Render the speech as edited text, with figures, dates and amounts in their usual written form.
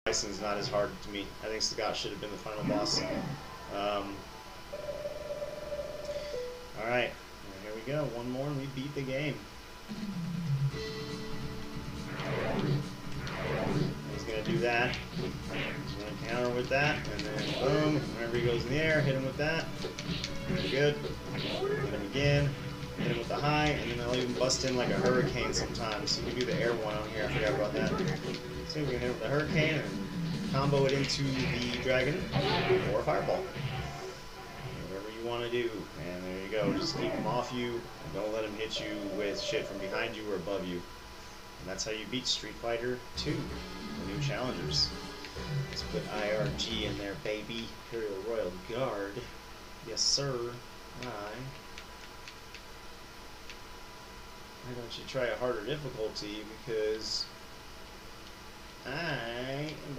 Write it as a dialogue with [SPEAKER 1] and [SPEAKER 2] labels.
[SPEAKER 1] Bison's not as hard to meet. I think Scott should have been the final boss. Alright, here we go. One more and we beat the game. He's going to do that. He's going to counter with that, and then boom, whenever he goes in the air, hit him with that. Pretty good. Hit him again. Hit him with the high, and then they'll even bust in like a hurricane sometimes. So you can do the air one on here. I forgot about that. So we can hit him with the hurricane and combo it into the dragon or fireball. Whatever you want to do. And there you go. Just keep him off you. And don't let him hit you with shit from behind you or above you. And that's how you beat Street Fighter 2, the new challengers. Let's put IRG in there, baby. Imperial Royal Guard. Yes, sir. Why don't you try a harder difficulty? Because I am